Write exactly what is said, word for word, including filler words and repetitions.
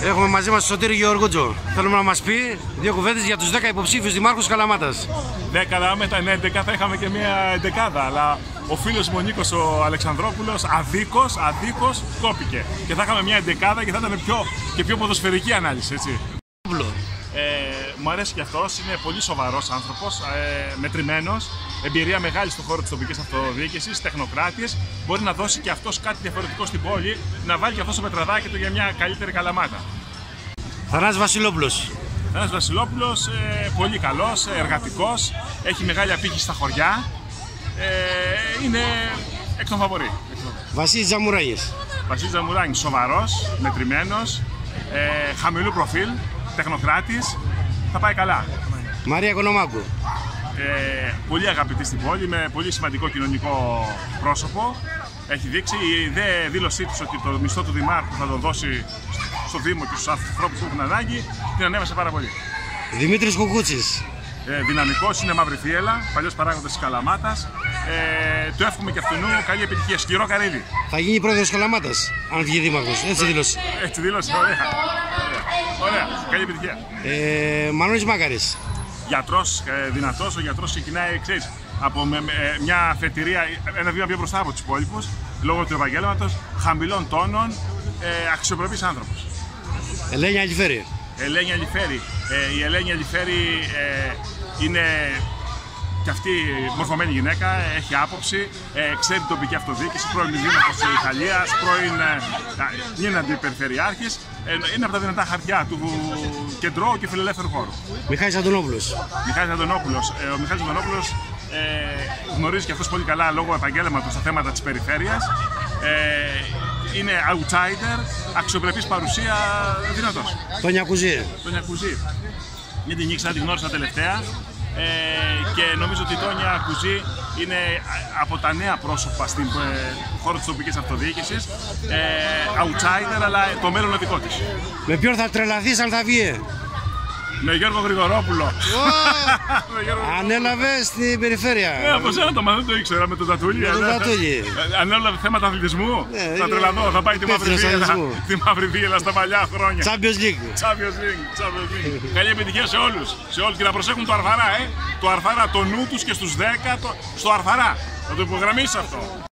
Έχουμε μαζί μας τον Σωτήρη Γεωργούτζο. Θέλουμε να μας πει δύο κουβέντες για τους δέκα υποψήφιους δημάρχους Καλαμάτας. Ναι, καλά, με τα έντεκα θα είχαμε και μια εντεκάδα, αλλά ο φίλος μου ο Νίκος ο Αλεξανδρόπουλος αδίκως, αδίκως κόπηκε. Και θα είχαμε μια εντεκάδα και θα ήταν πιο, και πιο ποδοσφαιρική ανάλυση, έτσι. Ε, μου αρέσει και αυτός, είναι πολύ σοβαρός άνθρωπος, ε, μετρημένος, εμπειρία μεγάλη στον χώρο της τοπικής αυτοδιοίκησης, τεχνοκράτης. Μπορεί να δώσει και αυτός κάτι διαφορετικό στην πόλη, να βάλει και αυτό το πετραδάκι του για μια καλύτερη Καλαμάτα. Θανάσης Βασιλόπουλος. Θανάσης Βασιλόπουλος, ε, πολύ καλός, εργατικός, έχει μεγάλη απήχηση στα χωριά, ε, είναι εκ των φαβορί. Βασίλης Τζαμουράνης. Βασίλης Τζαμουράνης, σοβαρός, μετρημένος, ε, χαμηλού προφίλ, τεχνοκράτης, θα πάει καλά. Μαρία Κονομάκου. Ε, πολύ αγαπητή στην πόλη, με πολύ σημαντικό κοινωνικό πρόσωπο. Έχει δείξει η δε δήλωσή της ότι το μισθό του Δημάρχου θα το δώσει στο Δήμο και στους ανθρώπους που έχουν ανάγκη, την ανέβασε πάρα πολύ. Δημήτρης Κουκούτσης. Ε, δυναμικός, είναι μαύρη θύελλα, παλιός παράγοντας της Καλαμάτας. Ε, του εύχομαι και αυτού καλή επιτυχία. Σκληρό καρύδι. Θα γίνει πρόεδρος Καλαμάτας, αν βγει δήμαρχος. Έτσι δήλωσε. Έτσι δήλωσε, ωραία. Ωραία, καλή επιτυχία. Ε, Μανώλης Μάκαρης. Γιατρός, ε, δυνατός, ο γιατρός ξεκινάει, ξέρεις, από με, με, μια αφετηρία, ένα βήμα πιο μπροστά από τους υπόλοιπους, λόγω του επαγγέλματος, χαμηλών τόνων, ε, αξιοπρεπής άνθρωπος. Ελένη Αλιφέρη. Ελένη Αλιφέρη. Ε, η Ελένη Αλιφέρη ε, είναι και αυτή μορφωμένη γυναίκα, έχει άποψη, ε, ξέρει την τοπική αυτοδιοίκηση, πρώην δήμαρχος της Ιταλίας, πρώην ε, είναι αντιπεριφερειάρχης, ε, είναι από τα δυνατά χαρτιά του κεντρώου και φιλελεύθερου χώρου. Μιχάλης Αντωνόπουλος. Μιχάλης Αντωνόπουλος. Ε, ο Μιχάλης Αντωνόπουλος ε, γνωρίζει και αυτός πολύ καλά λόγω επαγγέλματος στα θέματα της περιφέρειας. Ε, είναι outsider, αξιοπρεπής παρουσία, δυνατός. Τόνια Κουζή. Τόνια Κουζή. Για την ήξερα, την γνώρισα τελευταία. Ε, και νομίζω ότι η Τόνια Κουζή είναι από τα νέα πρόσωπα στην ε, χώρο της τοπικής αυτοδιοίκησης, ε, outsider, αλλά το μέλλον είναι δικό της. Με ποιον θα τρελαθείς αν θα βγει? Με Γιώργο Γρηγορόπουλο. Ανέλαβε στην περιφέρεια. Ναι, από σένα το μάθω, δεν το ήξερα, με τον Τατούλη. Με τον Τατούλη. Ανέλαβε θέματα αθλητισμού. Ναι, θα τρελαθώ, θα πάει τη μαύρη βίαιλα, τη μαύρη βίαιλα στα παλιά χρόνια. Champions League. Champions League, Champions League. Καλή επιτυχία σε όλους. Σε όλους και να προσέχουν το Αρφαρά, ε. Το Αρφαρά, το νου τους και στους δέκα, το... στο Αρφαρά. Θα το υπογραμμίσεις αυτό.